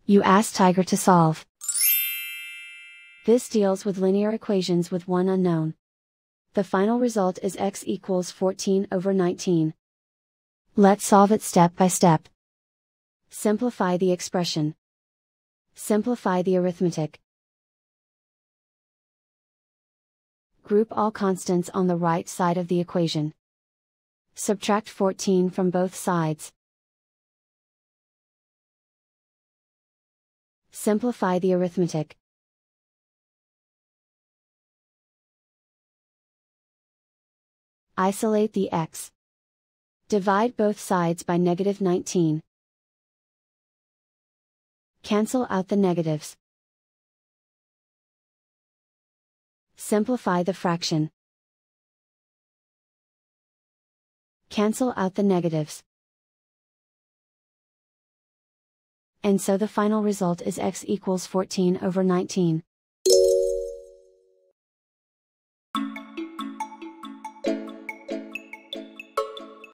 You ask Tiger to solve. This deals with linear equations with one unknown. The final result is x equals 14/19. Let's solve it step by step. Simplify the expression. Simplify the arithmetic. Group all constants on the right side of the equation. Subtract 14 from both sides. Simplify the arithmetic. Isolate the x. Divide both sides by -19. Cancel out the negatives. Simplify the fraction. Cancel out the negatives. And so the final result is x equals 14/19.